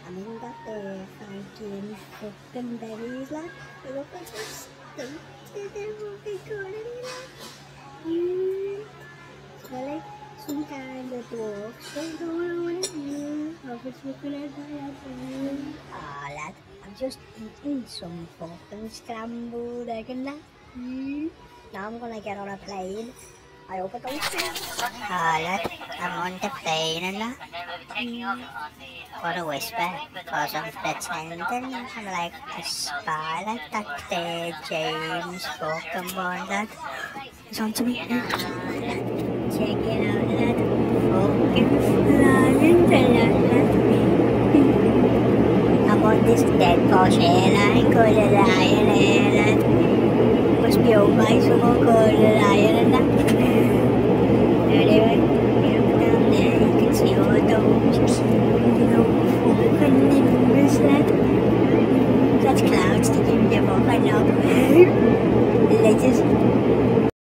I mean got the fucking fucking berries left. It looked like so stupid and what we call it like. So like sometimes the dwarfs don't go on it. I was looking at that. Ah, lad, I'm just eating some fucking scrambled egg and that. Now I'm gonna get on a plane. I hope I don't fall. Ah, lad, I'm on the plane and that. What a whisper, cause I'm pretending I'm like a spy like that James fucking Bond that. He's on to me. Check it out, lad. Fucking flying to lad. I'm on this dead posh airline called the Lion Airline. Must be owned by someone called the Lion and that. Anyway, down there you can see all those fucking nimbus lad. That's clouds to give you up, I know.